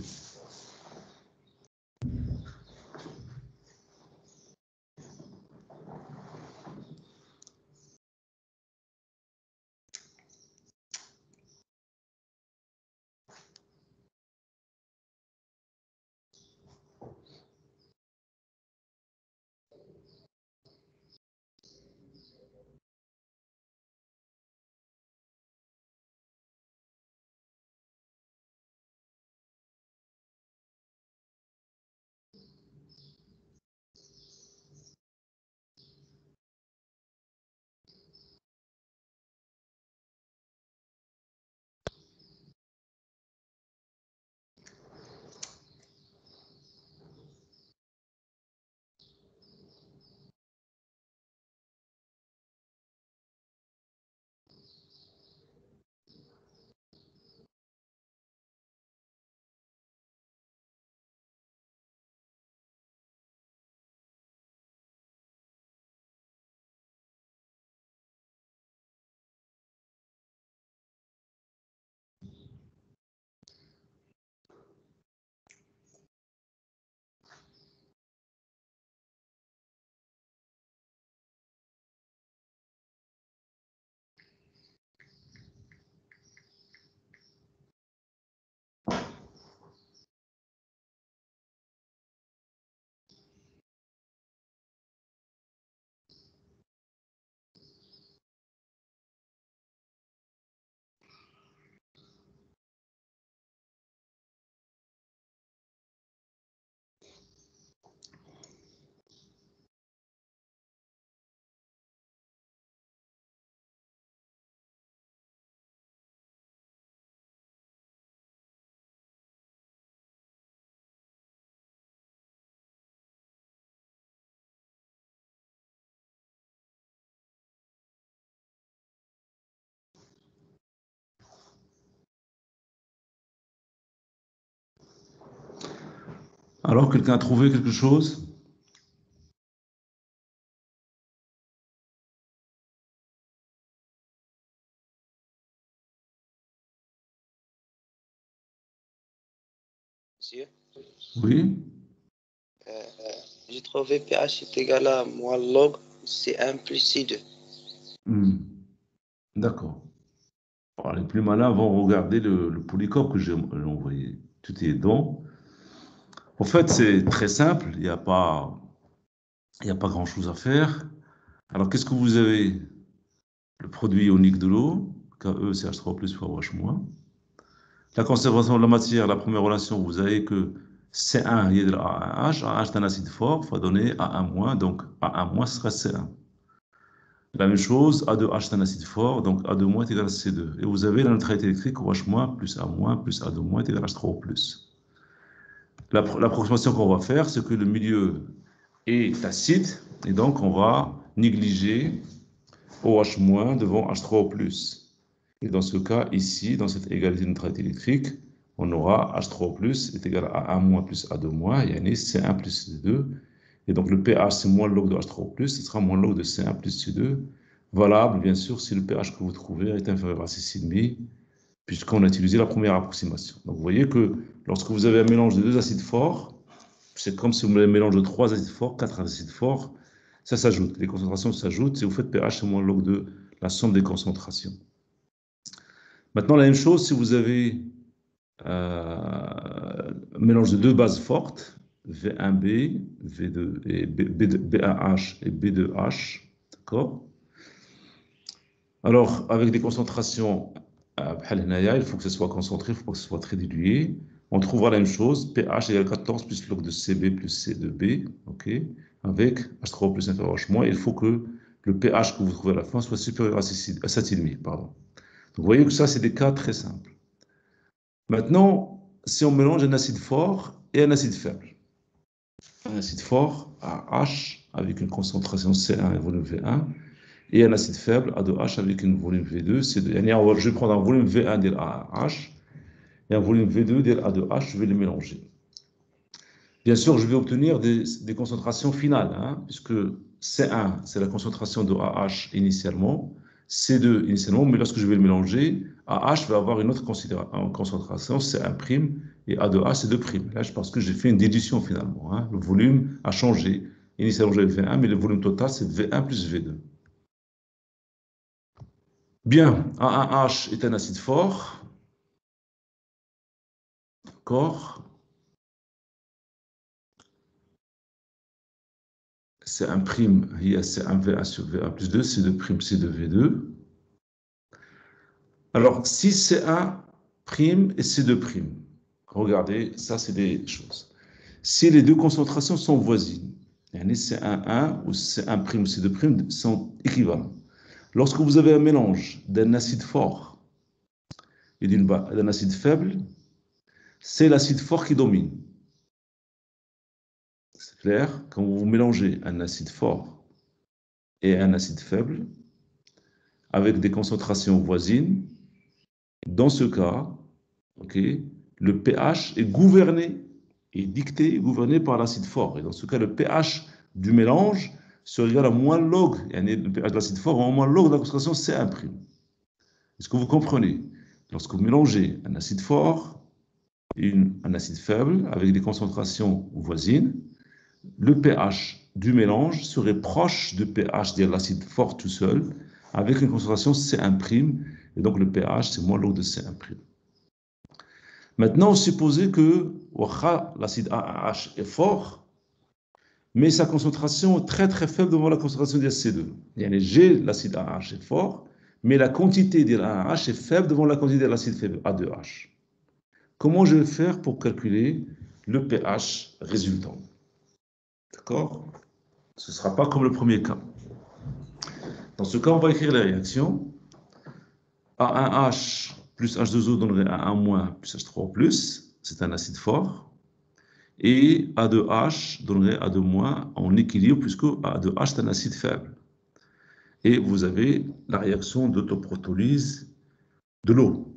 Alors, quelqu'un a trouvé quelque chose? Monsieur, Oui? j'ai trouvé pH est égal à moins log C1 plus C2. D'accord. Alors, les plus malins vont regarder le polycorp que j'ai envoyé. Tout est dedans. En fait, c'est très simple. Il y a pas grand-chose à faire. Alors, qu'est-ce que vous avez? Le produit ionique de l'eau, KE, CH3+, fois OH-. La conservation de la matière, la première relation, vous avez que C1 il y a de la A1H. A1H est un acide fort, il faut donner A1-, donc A1- sera C1. La même chose, A2H est un acide fort, donc A2- est égal à C2. Et vous avez la neutralité électrique OH- plus A- plus A2- est égal à H3+. l'approximation qu'on va faire, c'est que le milieu est acide, et donc on va négliger OH- devant H3O+. Et dans ce cas, ici, dans cette égalité de neutralité électrique, on aura H3O+ est égal à A- plus A2-, et C1 plus C2. Et donc le pH, c'est moins le log de H3O+, ce sera moins le log de C1 plus C2. Valable, bien sûr, si le pH que vous trouvez est inférieur à 6,5, puisqu'on a utilisé la première approximation. Donc vous voyez que lorsque vous avez un mélange de 2 acides forts, c'est comme si vous avez un mélange de 3 acides forts, 4 acides forts, ça s'ajoute, les concentrations s'ajoutent, et vous faites pH, c'est moins le log de la somme des concentrations. Maintenant, la même chose, si vous avez un mélange de 2 bases fortes, V1B, V2 et B1H et B2H, d'accord? Alors, avec des concentrations, il faut que ce soit concentré, il faut pas que ce soit très dilué. On trouvera la même chose, pH égale 14 plus log de CB plus C2B, ok, avec H3O plus inférieur à H-, il faut que le pH que vous trouvez à la fin soit supérieur à 7,5, pardon. Donc, vous voyez que ça, c'est des cas très simples. Maintenant, si on mélange un acide fort et un acide faible, un acide fort AH avec une concentration C1 et volume V1, et un acide faible A2H avec une volume V2, C2. Je vais prendre un volume V1 de AH et un volume V2 de A2H, je vais les mélanger. Bien sûr, je vais obtenir des concentrations finales, hein, puisque C1, c'est la concentration de AH initialement, C2 initialement, mais lorsque je vais le mélanger, AH va avoir une autre concentration, C1', et A2H, c'est 2'. Là, parce que j'ai fait une déduction finalement. Hein. Le volume a changé. Initialement, j'avais V1, mais le volume total, c'est V1 plus V2. Bien, A1H est un acide fort. D'accord. C1', c'est 1 V1 sur V1 plus 2, C2', c'est 2V2. Alors, si C1' et C2', regardez, ça c'est des choses. Si les deux concentrations sont voisines, C1,1 ou C1' ou C2' sont équivalents. Lorsque vous avez un mélange d'un acide fort et d'un acide faible, c'est l'acide fort qui domine. C'est clair? Quand vous mélangez un acide fort et un acide faible, avec des concentrations voisines, dans ce cas, okay, le pH est gouverné, est dicté et gouverné par l'acide fort. Et dans ce cas, le pH du mélange sera égal à moins log, le pH de l'acide fort en moins log de la concentration C1'. Est-ce que vous comprenez? Lorsque vous mélangez un acide fort et un acide faible avec des concentrations voisines, le pH du mélange serait proche du pH de l'acide fort tout seul, avec une concentration C1', et donc le pH, c'est moins log de C1'. Maintenant, supposez que l'acide AH est fort, mais sa concentration est très très faible devant la concentration de C2. G, l'acide AH est fort, mais la quantité de l'AH est faible devant la quantité de l'acide faible A2H. Comment je vais faire pour calculer le pH résultant? D'accord? Ce ne sera pas comme le premier cas. Dans ce cas, on va écrire les réactions. A1H plus H2O donnerait A1- plus H3O+, c'est un acide fort. Et A2H donnerait A2- en équilibre, puisque A2H est un acide faible. Et vous avez la réaction d'autoprotolyse de l'eau.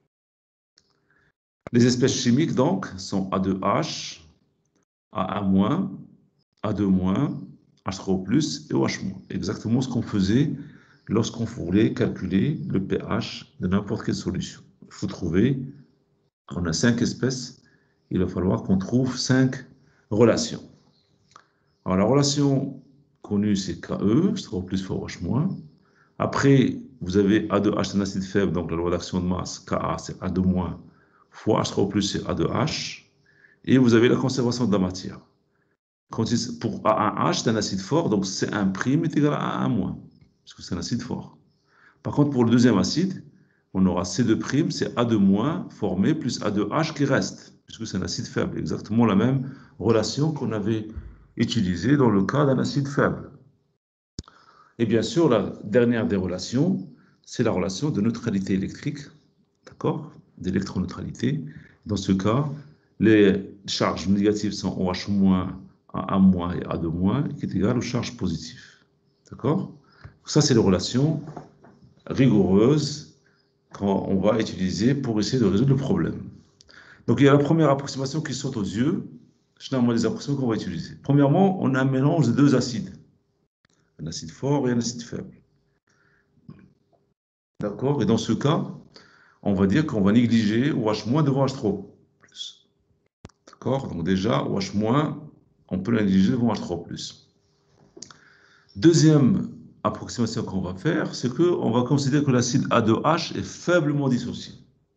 Les espèces chimiques, donc, sont A2H, A1-, A2-, H3O+, et OH-. Exactement ce qu'on faisait lorsqu'on voulait calculer le pH de n'importe quelle solution. Il faut trouver, on a 5 espèces, il va falloir qu'on trouve 5 relations. Alors, la relation connue, c'est KE, H3O+ fois OH-. Après, vous avez A2H, c'est un acide faible, donc la loi d'action de masse, Ka, c'est A2- fois H3O+, c'est A2H. Et vous avez la conservation de la matière. Pour A1H, c'est un acide fort, donc C1' est égal à A1-, parce que c'est un acide fort. Par contre, pour le deuxième acide, on aura C2', c'est A2- formé plus A2H qui reste, puisque c'est un acide faible. Exactement la même relation qu'on avait utilisée dans le cas d'un acide faible. Et bien sûr, la dernière des relations, c'est la relation de neutralité électrique, d'accord, d'électroneutralité. Dans ce cas, Les charges négatives sont OH- à A- et A2-, qui est égal aux charges positives. D'accord? Ça, c'est les relations rigoureuses qu'on va utiliser pour essayer de résoudre le problème. Donc, il y a la première approximation qui saute aux yeux. Généralement, les approximations qu'on va utiliser. Premièrement, on a un mélange de deux acides. Un acide fort et un acide faible. D'accord? Et dans ce cas, on va dire qu'on va négliger OH- devant H3+. D'accord? Donc déjà, OH-, on peut la négliger devant H3+. Deuxième approximation qu'on va faire, c'est qu'on va considérer que l'acide A2H est faiblement dissocié.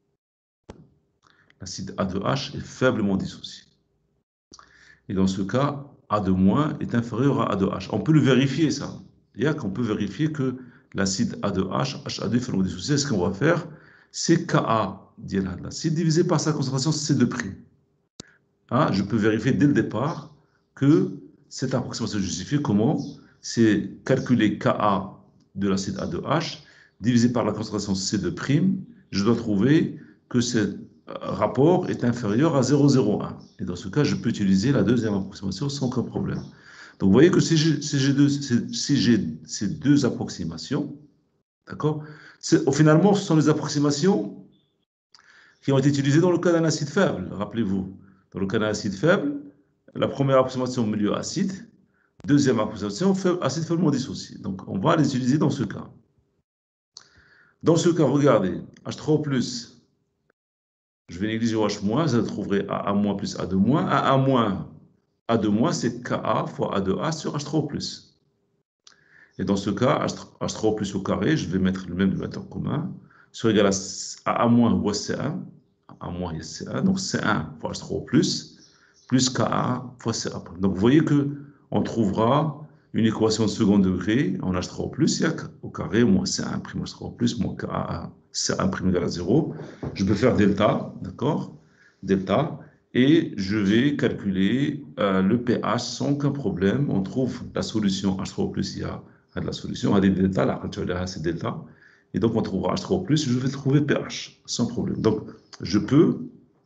L'acide A2H est faiblement dissocié. Et dans ce cas, A2- est inférieur à A2H. On peut le vérifier, ça. C'est-à-dire qu'on peut vérifier que l'acide A2H, HA2 est faiblement dissocié. Ce qu'on va faire, c'est Ka de l'acide divisé par sa concentration C2'. Ah, je peux vérifier dès le départ que cette approximation est justifiée. Comment? C'est calculer Ka de l'acide A2H divisé par la concentration C2'. Je dois trouver que ce rapport est inférieur à 0,01. Et dans ce cas, je peux utiliser la deuxième approximation sans aucun problème. Donc, vous voyez que si j'ai ces deux approximations, d'accord? Finalement, ce sont les approximations qui ont été utilisées dans le cas d'un acide faible, rappelez-vous. Dans le cas d'un acide faible, la première approximation milieu acide, deuxième approximation acide faiblement dissocié. Donc, on va les utiliser dans ce cas. Dans ce cas, regardez, H3+, je vais négliger OH-, je trouverai AA- plus A2-. AA-, A2-, c'est Ka fois A2A sur H3+. Et dans ce cas, H3+ au carré, je vais mettre le même dénominateur commun, soit égal à AA- fois C1, AA- et C1, donc C1 fois H3+, plus Ka fois Ca'. Donc vous voyez qu'on trouvera une équation de second degré en H3+, il y a au carré moins C1' H3+, moins Ka C1' égale à 0. Je peux faire delta, d'accord? Delta. Et je vais calculer le pH sans aucun problème. On trouve la solution H3+, il y a de la solution, on a des delta, là, quand tu as c'est delta. Et donc on trouvera H3+, je vais trouver pH sans problème. Donc je peux,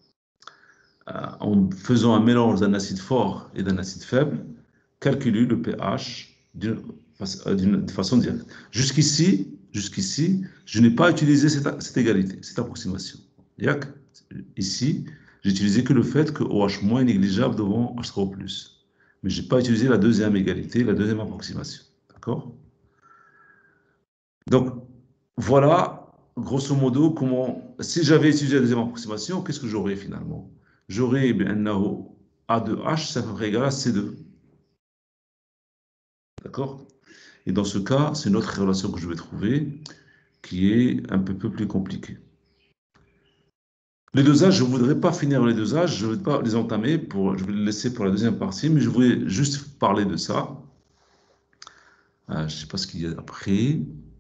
en faisant un mélange d'un acide fort et d'un acide faible, calculer le pH d'une façon directe. Jusqu'ici, je n'ai pas utilisé cette égalité, cette approximation. Ici, j'ai utilisé que le fait que OH- est négligeable devant H3+. Mais je n'ai pas utilisé la deuxième égalité, la deuxième approximation. D'accord? Donc, voilà, grosso modo, comment, si j'avais utilisé la deuxième approximation, qu'est-ce que j'aurais finalement? J'aurais A2H, ça ferait égal à C2. D'accord? Et dans ce cas, c'est une autre relation que je vais trouver qui est un peu plus compliquée. Les dosages, je ne voudrais pas finir les dosages, je ne vais pas les entamer, je vais les laisser pour la deuxième partie, mais je voulais juste parler de ça. Je ne sais pas ce qu'il y a après.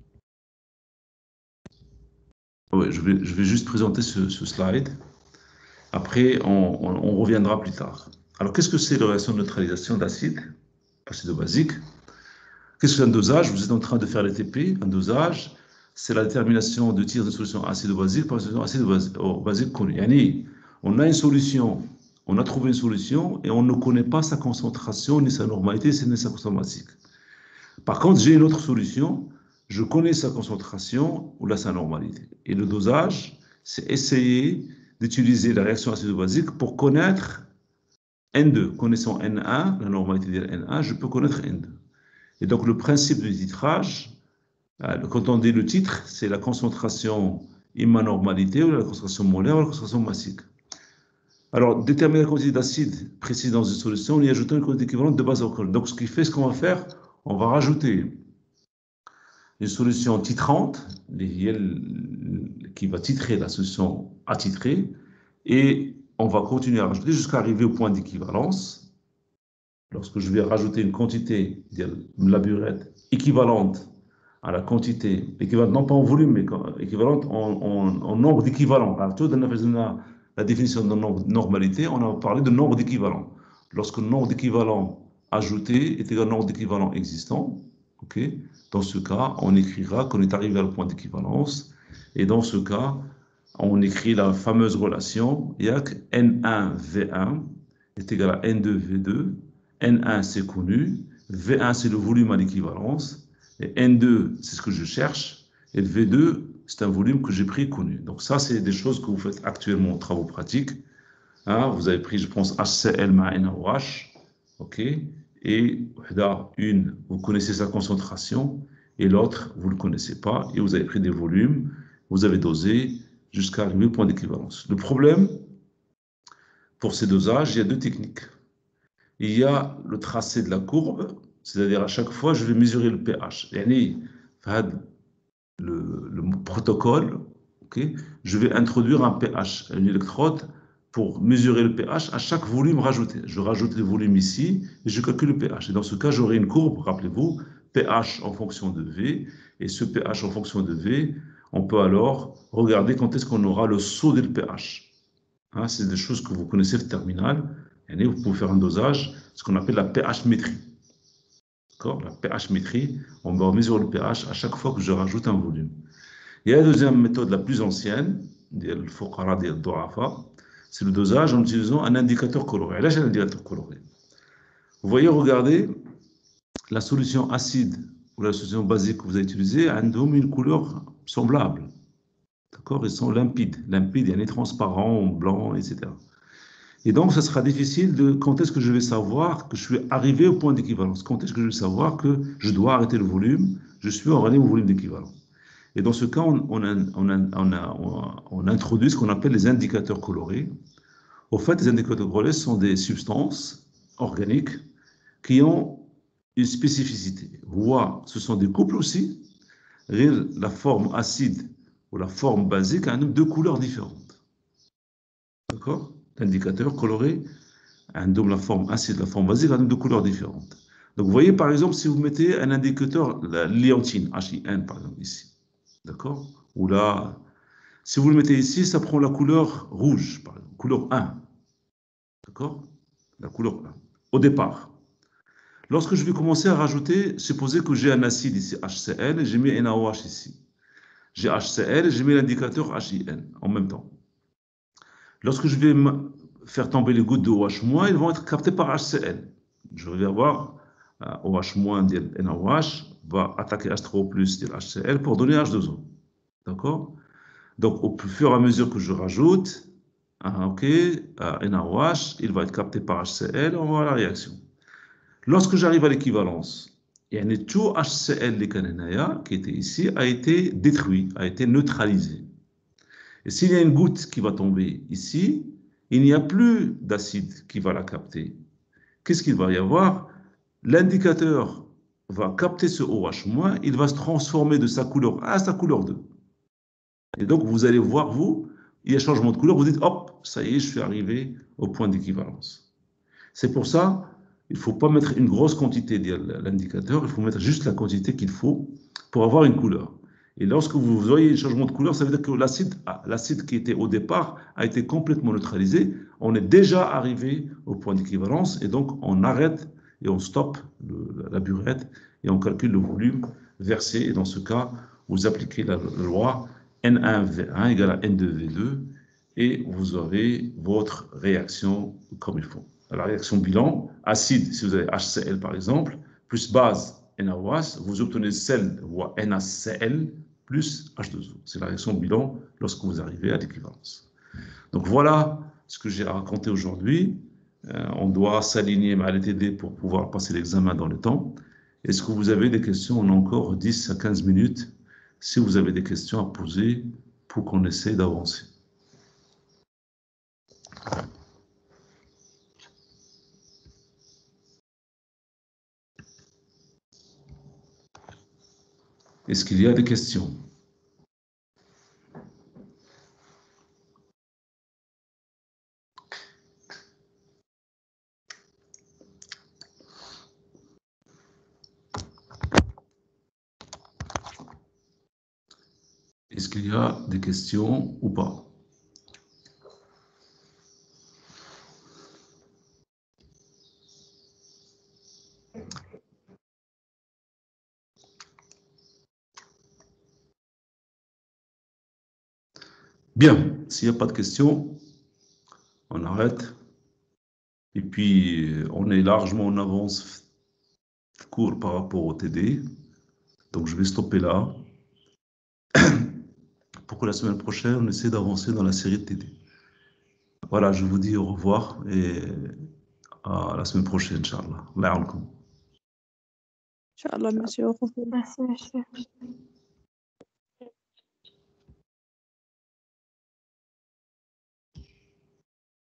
Ouais, je vais juste présenter ce slide. Après, on reviendra plus tard. Alors, qu'est-ce que c'est la réaction de neutralisation d'acide acido-basique? Qu'est-ce que c'est un dosage? Vous êtes en train de faire les TP. Un dosage, c'est la détermination de tir de solution acido-basique par une solution acido-basique connue. Yani, on a une solution, on a trouvé une solution et on ne connaît pas sa concentration, ni sa normalité, ni sa concentration basique. Par contre, j'ai une autre solution, je connais sa concentration ou sa normalité. Et le dosage, c'est essayer d'utiliser la réaction acido-basique pour connaître N2. Connaissant N1, la normalité de N1, je peux connaître N2. Et donc, le principe du titrage, quand on dit le titre, c'est la concentration immanormalité ou la concentration molaire ou la concentration massique. Alors, déterminer la quantité d'acide précise dans une solution, on y ajoute une quantité équivalente de base alcoolique. Donc, ce qu'on va faire, on va rajouter une solution titrante, qui va titrer la solution attitrée, et on va continuer à rajouter jusqu'à arriver au point d'équivalence. Lorsque je vais rajouter une quantité de la burette équivalente à la quantité, équivalente non pas en volume, mais équivalente en nombre d'équivalents. La définition de normalité, on a parlé de nombre d'équivalents. Lorsque le nombre d'équivalents ajouté est égal au nombre d'équivalents existants, okay, dans ce cas, on écrira qu'on est arrivé à le point d'équivalence, et dans ce cas, on écrit la fameuse relation YAC N1V1 est égal à N2V2. N1, c'est connu. V1, c'est le volume à l'équivalence. Et N2, c'est ce que je cherche. Et le V2, c'est un volume que j'ai pris connu. Donc ça, c'est des choses que vous faites actuellement en travaux pratiques. Hein, vous avez pris, je pense, HCl ma NaOH. OK. Et une, vous connaissez sa concentration. Et l'autre, vous ne le connaissez pas. Et vous avez pris des volumes. Vous avez dosé jusqu'à arriver au point d'équivalence. Le problème, pour ces dosages, il y a deux techniques. Il y a le tracé de la courbe, c'est-à-dire à chaque fois, je vais mesurer le pH. Le protocole, okay, je vais introduire un pH, une électrode, pour mesurer le pH à chaque volume rajouté. Je rajoute le volume ici et je calcule le pH. Et dans ce cas, j'aurai une courbe, rappelez-vous, pH en fonction de V. Et ce pH en fonction de V, on peut alors regarder quand est-ce qu'on aura le saut du pH. Hein, c'est des choses que vous connaissez le terminal. Et vous pouvez faire un dosage, ce qu'on appelle la pH-métrie. La pH-métrie, on va mesurer le pH à chaque fois que je rajoute un volume. Il y a la deuxième méthode, la plus ancienne, c'est le dosage en utilisant un indicateur coloré. Là, j'ai un indicateur coloré. Vous voyez, regardez, la solution acide ou la solution basique que vous avez utilisée a une couleur semblable. D'accord? Ils sont limpides. Limpides, il y a des transparents, blancs, etc. Et donc, ça sera difficile de quand est-ce que je vais savoir que je suis arrivé au point d'équivalence. Quand est-ce que je vais savoir que je dois arrêter le volume, je suis arrivé au volume d'équivalence. Et dans ce cas, on introduit ce qu'on appelle les indicateurs colorés. Au fait, les indicateurs colorés sont des substances organiques qui ont une spécificité. Ce sont des couples aussi. La forme acide ou la forme basique a deux couleurs différentes. D'accord? L'indicateur coloré a la forme acide, la forme basique a deux couleurs différentes. Donc, vous voyez, par exemple, si vous mettez un indicateur, la l'iantine, HIN, par exemple, ici. D'accord? Ou là, si vous le mettez ici, ça prend la couleur rouge, par exemple, couleur 1. D'accord? La couleur 1. Au départ. Lorsque je vais commencer à rajouter, supposez que j'ai un acide ici, HCl, et j'ai mis NaOH ici. J'ai HCl et j'ai mis l'indicateur HIN en même temps. Lorsque je vais faire tomber les gouttes de OH-, ils vont être captés par HCl. Je vais avoir OH- de NaOH va attaquer H3O+ de HCl pour donner H2O. D'accord? Donc, au fur et à mesure que je rajoute, NaOH, il va être capté par HCl, on va voir la réaction. Lorsque j'arrive à l'équivalence, tout HCl qui était ici a été détruit, a été neutralisé. Et s'il y a une goutte qui va tomber ici, il n'y a plus d'acide qui va la capter. Qu'est-ce qu'il va y avoir? L'indicateur va capter ce OH-, il va se transformer de sa couleur 1 à sa couleur 2. Et donc, vous allez voir, il y a changement de couleur, vous dites, hop, ça y est, je suis arrivé au point d'équivalence. C'est pour ça, il ne faut pas mettre une grosse quantité de l'indicateur, il faut mettre juste la quantité qu'il faut pour avoir une couleur. Et lorsque vous voyez un changement de couleur, ça veut dire que l'acide qui était au départ a été complètement neutralisé. On est déjà arrivé au point d'équivalence et donc on arrête et on stoppe la burette et on calcule le volume versé. Et dans ce cas, vous appliquez la loi N1V1 égale à N2V2 et vous avez votre réaction comme il faut. La réaction bilan, acide, si vous avez HCl par exemple, plus base NaOH, vous obtenez sel ou NaCl plus H2O. C'est la réaction bilan lorsque vous arrivez à l'équivalence. Donc voilà ce que j'ai à raconter aujourd'hui. On doit s'aligner à l'ETD pour pouvoir passer l'examen dans le temps. Est-ce que vous avez des questions? On a encore 10 à 15 minutes. Si vous avez des questions à poser pour qu'on essaie d'avancer. Est-ce qu'il y a des questions? Est-ce qu'il y a des questions ou pas? Bien, s'il n'y a pas de questions, on arrête. Et puis, on est largement en avance court par rapport au TD. Donc, je vais stopper là. Pour que la semaine prochaine, on essaie d'avancer dans la série de TD. Voilà, je vous dis au revoir et à la semaine prochaine, Inch'Allah. Allah ya'alkoum. Inch'Allah, monsieur. Au revoir. Merci, monsieur.